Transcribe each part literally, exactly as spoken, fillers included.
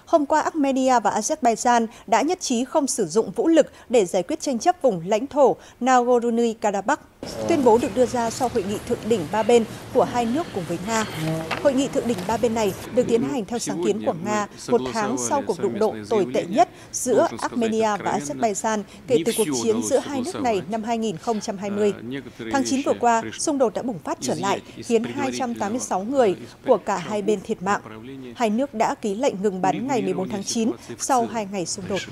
Hôm qua, Armenia và Azerbaijan đã nhất trí không sử dụng vũ lực để giải quyết tranh chấp vùng lãnh thổ Nagorno-Karabakh. Tuyên bố được đưa ra sau hội nghị thượng đỉnh ba bên của hai nước cùng với Nga. Hội nghị thượng đỉnh ba bên này được tiến hành theo sáng kiến của Nga một tháng sau cuộc đụng độ tồi tệ nhất giữa Armenia và Azerbaijan kể từ cuộc chiến giữa hai nước này năm hai nghìn không trăm hai mươi. Tháng chín vừa qua, xung đột đã bùng phát trở lại, khiến hai trăm tám mươi sáu người của cả hai bên thiệt mạng. Hai nước đã ký lệnh ngừng bắn ngày mười bốn tháng chín sau hai ngày xung đột.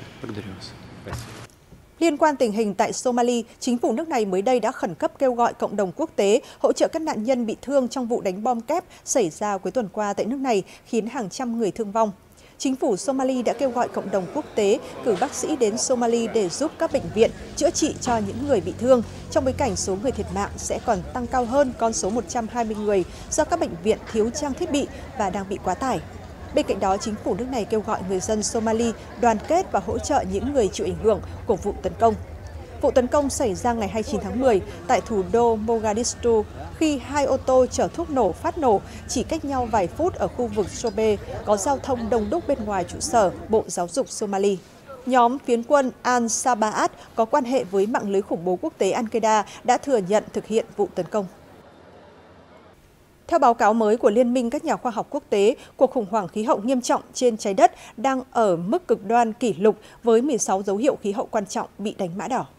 Liên quan tình hình tại Somalia, chính phủ nước này mới đây đã khẩn cấp kêu gọi cộng đồng quốc tế hỗ trợ các nạn nhân bị thương trong vụ đánh bom kép xảy ra cuối tuần qua tại nước này, khiến hàng trăm người thương vong. Chính phủ Somalia đã kêu gọi cộng đồng quốc tế cử bác sĩ đến Somalia để giúp các bệnh viện chữa trị cho những người bị thương, trong bối cảnh số người thiệt mạng sẽ còn tăng cao hơn con số một trăm hai mươi người do các bệnh viện thiếu trang thiết bị và đang bị quá tải. Bên cạnh đó, chính phủ nước này kêu gọi người dân Somalia đoàn kết và hỗ trợ những người chịu ảnh hưởng của vụ tấn công. Vụ tấn công xảy ra ngày hai mươi chín tháng mười tại thủ đô Mogadishu khi hai ô tô chở thuốc nổ phát nổ chỉ cách nhau vài phút ở khu vực Sobe, có giao thông đông đúc bên ngoài trụ sở Bộ Giáo dục Somalia. Nhóm phiến quân Al-Shabaab có quan hệ với mạng lưới khủng bố quốc tế Al-Qaeda đã thừa nhận thực hiện vụ tấn công. Theo báo cáo mới của Liên minh các nhà khoa học quốc tế, cuộc khủng hoảng khí hậu nghiêm trọng trên trái đất đang ở mức cực đoan kỷ lục với mười sáu dấu hiệu khí hậu quan trọng bị đánh mã đỏ.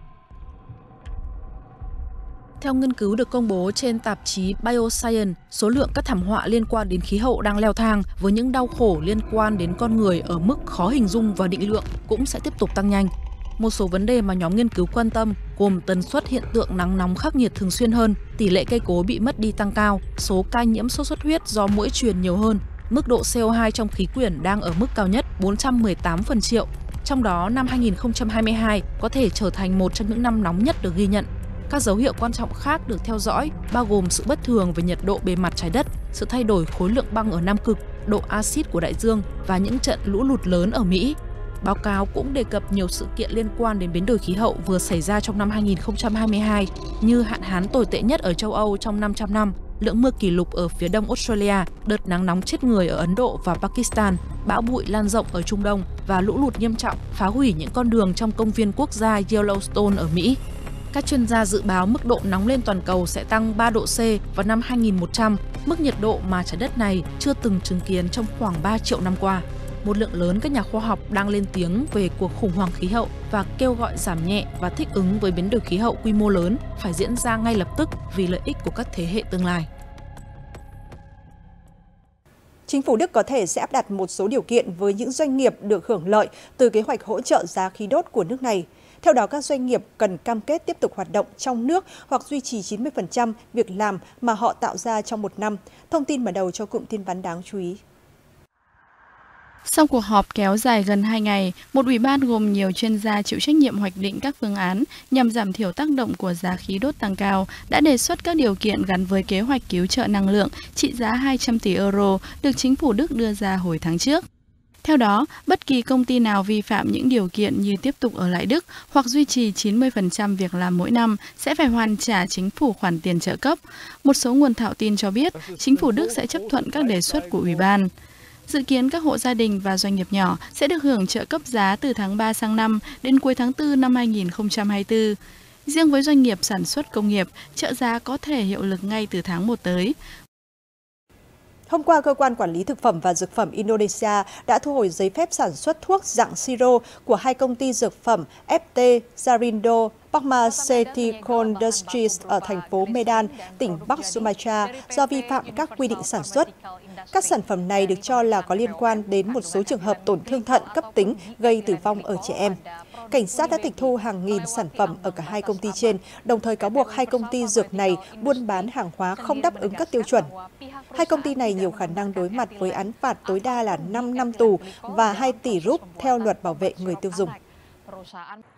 Theo nghiên cứu được công bố trên tạp chí Bioscience, số lượng các thảm họa liên quan đến khí hậu đang leo thang với những đau khổ liên quan đến con người ở mức khó hình dung và định lượng cũng sẽ tiếp tục tăng nhanh. Một số vấn đề mà nhóm nghiên cứu quan tâm gồm tần suất hiện tượng nắng nóng khắc nghiệt thường xuyên hơn, tỷ lệ cây cối bị mất đi tăng cao, số ca nhiễm sốt xuất huyết do muỗi truyền nhiều hơn, mức độ C O hai trong khí quyển đang ở mức cao nhất bốn trăm mười tám phần triệu. Trong đó, năm hai nghìn không trăm hai mươi hai có thể trở thành một trong những năm nóng nhất được ghi nhận. Các dấu hiệu quan trọng khác được theo dõi bao gồm sự bất thường về nhiệt độ bề mặt trái đất, sự thay đổi khối lượng băng ở Nam Cực, độ axit của đại dương và những trận lũ lụt lớn ở Mỹ. Báo cáo cũng đề cập nhiều sự kiện liên quan đến biến đổi khí hậu vừa xảy ra trong năm hai nghìn không trăm hai mươi hai như hạn hán tồi tệ nhất ở châu Âu trong năm trăm năm, lượng mưa kỷ lục ở phía đông Australia, đợt nắng nóng chết người ở Ấn Độ và Pakistan, bão bụi lan rộng ở Trung Đông và lũ lụt nghiêm trọng phá hủy những con đường trong công viên quốc gia Yellowstone ở Mỹ. Các chuyên gia dự báo mức độ nóng lên toàn cầu sẽ tăng ba độ C vào năm hai nghìn một trăm, mức nhiệt độ mà trái đất này chưa từng chứng kiến trong khoảng ba triệu năm qua. Một lượng lớn các nhà khoa học đang lên tiếng về cuộc khủng hoảng khí hậu và kêu gọi giảm nhẹ và thích ứng với biến đổi khí hậu quy mô lớn phải diễn ra ngay lập tức vì lợi ích của các thế hệ tương lai. Chính phủ Đức có thể sẽ áp đặt một số điều kiện với những doanh nghiệp được hưởng lợi từ kế hoạch hỗ trợ giá khí đốt của nước này. Theo đó, các doanh nghiệp cần cam kết tiếp tục hoạt động trong nước hoặc duy trì chín mươi phần trăm việc làm mà họ tạo ra trong một năm. Thông tin mở đầu cho cụm tin vắn đáng chú ý. Sau cuộc họp kéo dài gần hai ngày, một ủy ban gồm nhiều chuyên gia chịu trách nhiệm hoạch định các phương án nhằm giảm thiểu tác động của giá khí đốt tăng cao đã đề xuất các điều kiện gắn với kế hoạch cứu trợ năng lượng trị giá hai trăm tỷ euro được chính phủ Đức đưa ra hồi tháng trước. Theo đó, bất kỳ công ty nào vi phạm những điều kiện như tiếp tục ở lại Đức hoặc duy trì chín mươi phần trăm việc làm mỗi năm sẽ phải hoàn trả chính phủ khoản tiền trợ cấp. Một số nguồn thạo tin cho biết chính phủ Đức sẽ chấp thuận các đề xuất của ủy ban. Dự kiến các hộ gia đình và doanh nghiệp nhỏ sẽ được hưởng trợ cấp giá từ tháng ba sang năm đến cuối tháng tư năm hai nghìn không trăm hai mươi tư. Riêng với doanh nghiệp sản xuất công nghiệp, trợ giá có thể hiệu lực ngay từ tháng một tới. Hôm qua, Cơ quan Quản lý Thực phẩm và Dược phẩm Indonesia đã thu hồi giấy phép sản xuất thuốc dạng siro của hai công ty dược phẩm F T Zarindo Pharmaceutical Industries ở thành phố Medan, tỉnh Bắc Sumatra do vi phạm các quy định sản xuất. Các sản phẩm này được cho là có liên quan đến một số trường hợp tổn thương thận cấp tính gây tử vong ở trẻ em. Cảnh sát đã tịch thu hàng nghìn sản phẩm ở cả hai công ty trên, đồng thời cáo buộc hai công ty dược này buôn bán hàng hóa không đáp ứng các tiêu chuẩn. Hai công ty này nhiều khả năng đối mặt với án phạt tối đa là năm năm tù và hai tỷ rúp theo luật bảo vệ người tiêu dùng.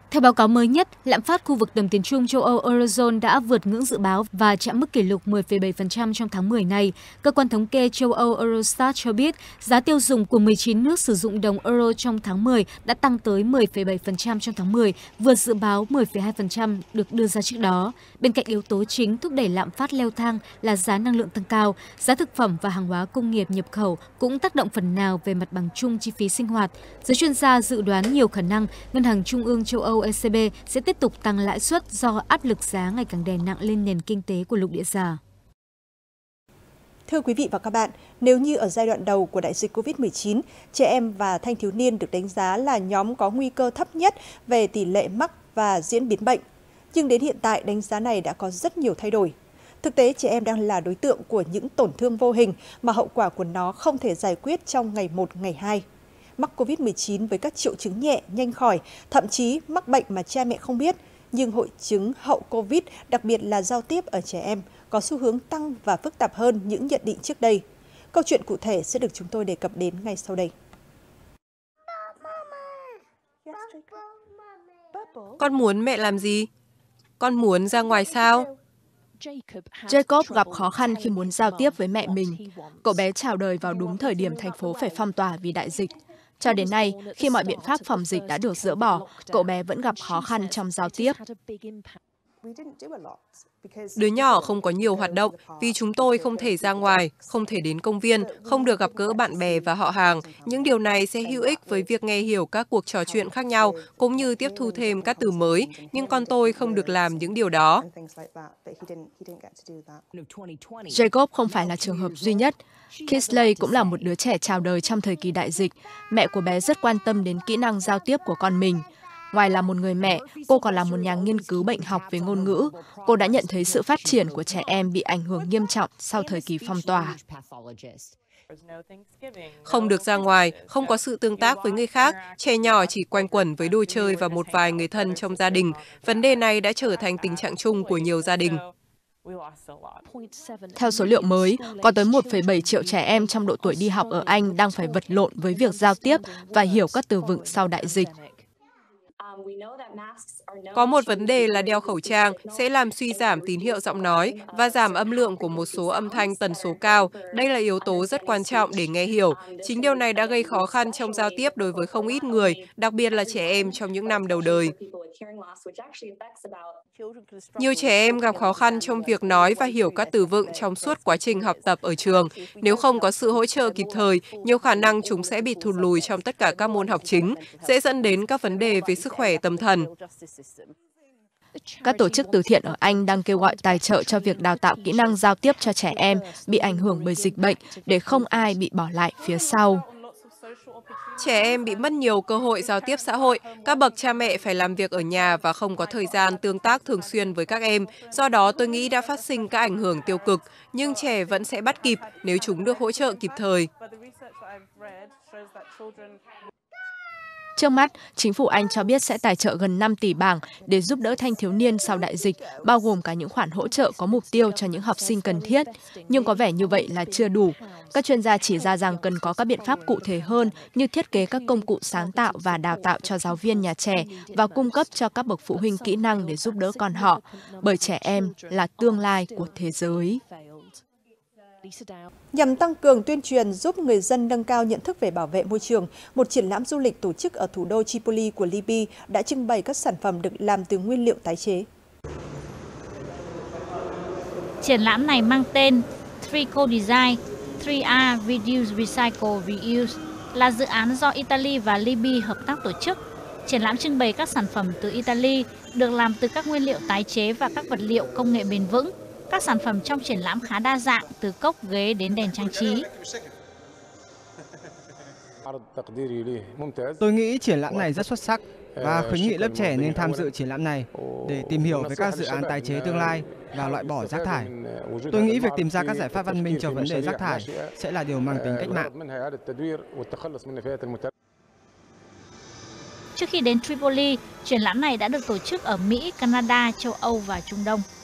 Theo báo cáo mới nhất, lạm phát khu vực đồng tiền chung châu Âu Eurozone đã vượt ngưỡng dự báo và chạm mức kỷ lục mười phẩy bảy phần trăm trong tháng mười này. Cơ quan thống kê châu Âu Eurostat cho biết giá tiêu dùng của mười chín nước sử dụng đồng euro trong tháng mười đã tăng tới mười phẩy bảy phần trăm trong tháng mười, vượt dự báo mười phẩy hai phần trăm được đưa ra trước đó. Bên cạnh yếu tố chính thúc đẩy lạm phát leo thang là giá năng lượng tăng cao, giá thực phẩm và hàng hóa công nghiệp nhập khẩu cũng tác động phần nào về mặt bằng chung chi phí sinh hoạt. Giới chuyên gia dự đoán nhiều khả năng Ngân hàng Trung ương châu Âu E C B sẽ tiếp tục tăng lãi suất do áp lực giá ngày càng đè nặng lên nền kinh tế của lục địa già. Thưa quý vị và các bạn, nếu như ở giai đoạn đầu của đại dịch Covid mười chín, trẻ em và thanh thiếu niên được đánh giá là nhóm có nguy cơ thấp nhất về tỷ lệ mắc và diễn biến bệnh, nhưng đến hiện tại đánh giá này đã có rất nhiều thay đổi. Thực tế, trẻ em đang là đối tượng của những tổn thương vô hình mà hậu quả của nó không thể giải quyết trong ngày một, ngày hai. Mắc Covid mười chín với các triệu chứng nhẹ, nhanh khỏi, thậm chí mắc bệnh mà cha mẹ không biết, nhưng hội chứng hậu Covid, đặc biệt là giao tiếp ở trẻ em, có xu hướng tăng và phức tạp hơn những nhận định trước đây. Câu chuyện cụ thể sẽ được chúng tôi đề cập đến ngay sau đây. Con muốn mẹ làm gì? Con muốn ra ngoài sao? Jacob gặp khó khăn khi muốn giao tiếp với mẹ mình. Cậu bé chào đời vào đúng thời điểm thành phố phải phong tỏa vì đại dịch. Cho đến nay, khi mọi biện pháp phòng dịch đã được dỡ bỏ, cậu bé vẫn gặp khó khăn trong giao tiếp. Đứa nhỏ không có nhiều hoạt động vì chúng tôi không thể ra ngoài, không thể đến công viên, không được gặp gỡ bạn bè và họ hàng. Những điều này sẽ hữu ích với việc nghe hiểu các cuộc trò chuyện khác nhau, cũng như tiếp thu thêm các từ mới, nhưng con tôi không được làm những điều đó. Jacob không phải là trường hợp duy nhất. Kisley cũng là một đứa trẻ chào đời trong thời kỳ đại dịch. Mẹ của bé rất quan tâm đến kỹ năng giao tiếp của con mình. Ngoài là một người mẹ, cô còn là một nhà nghiên cứu bệnh học về ngôn ngữ. Cô đã nhận thấy sự phát triển của trẻ em bị ảnh hưởng nghiêm trọng sau thời kỳ phong tỏa. Không được ra ngoài, không có sự tương tác với người khác, trẻ nhỏ chỉ quanh quẩn với đồ chơi và một vài người thân trong gia đình. Vấn đề này đã trở thành tình trạng chung của nhiều gia đình. Theo số liệu mới, có tới một phẩy bảy triệu trẻ em trong độ tuổi đi học ở Anh đang phải vật lộn với việc giao tiếp và hiểu các từ vựng sau đại dịch. Có một vấn đề là đeo khẩu trang sẽ làm suy giảm tín hiệu giọng nói và giảm âm lượng của một số âm thanh tần số cao. Đây là yếu tố rất quan trọng để nghe hiểu. Chính điều này đã gây khó khăn trong giao tiếp đối với không ít người, đặc biệt là trẻ em trong những năm đầu đời. Nhiều trẻ em gặp khó khăn trong việc nói và hiểu các từ vựng trong suốt quá trình học tập ở trường. Nếu không có sự hỗ trợ kịp thời, nhiều khả năng chúng sẽ bị thụt lùi trong tất cả các môn học chính, sẽ dẫn đến các vấn đề về sức khỏe tâm thần. Các tổ chức từ thiện ở Anh đang kêu gọi tài trợ cho việc đào tạo kỹ năng giao tiếp cho trẻ em bị ảnh hưởng bởi dịch bệnh để không ai bị bỏ lại phía sau. Trẻ em bị mất nhiều cơ hội giao tiếp xã hội, các bậc cha mẹ phải làm việc ở nhà và không có thời gian tương tác thường xuyên với các em. Do đó tôi nghĩ đã phát sinh các ảnh hưởng tiêu cực, nhưng trẻ vẫn sẽ bắt kịp nếu chúng được hỗ trợ kịp thời. Trước mắt, chính phủ Anh cho biết sẽ tài trợ gần năm tỷ bảng để giúp đỡ thanh thiếu niên sau đại dịch, bao gồm cả những khoản hỗ trợ có mục tiêu cho những học sinh cần thiết. Nhưng có vẻ như vậy là chưa đủ. Các chuyên gia chỉ ra rằng cần có các biện pháp cụ thể hơn như thiết kế các công cụ sáng tạo và đào tạo cho giáo viên nhà trẻ và cung cấp cho các bậc phụ huynh kỹ năng để giúp đỡ con họ, bởi trẻ em là tương lai của thế giới. Nhằm tăng cường tuyên truyền giúp người dân nâng cao nhận thức về bảo vệ môi trường, một triển lãm du lịch tổ chức ở thủ đô Tripoli của Libya đã trưng bày các sản phẩm được làm từ nguyên liệu tái chế. Triển lãm này mang tên Trico Design, ba R Reduce, Recycle, Reuse là dự án do Italy và Libya hợp tác tổ chức. Triển lãm trưng bày các sản phẩm từ Italy được làm từ các nguyên liệu tái chế và các vật liệu công nghệ bền vững. Các sản phẩm trong triển lãm khá đa dạng, từ cốc, ghế đến đèn trang trí. Tôi nghĩ triển lãm này rất xuất sắc và khuyến nghị lớp trẻ nên tham dự triển lãm này để tìm hiểu về các dự án tái chế tương lai và loại bỏ rác thải. Tôi nghĩ việc tìm ra các giải pháp văn minh cho vấn đề rác thải sẽ là điều mang tính cách mạng. Trước khi đến Tripoli, triển lãm này đã được tổ chức ở Mỹ, Canada, châu Âu và Trung Đông.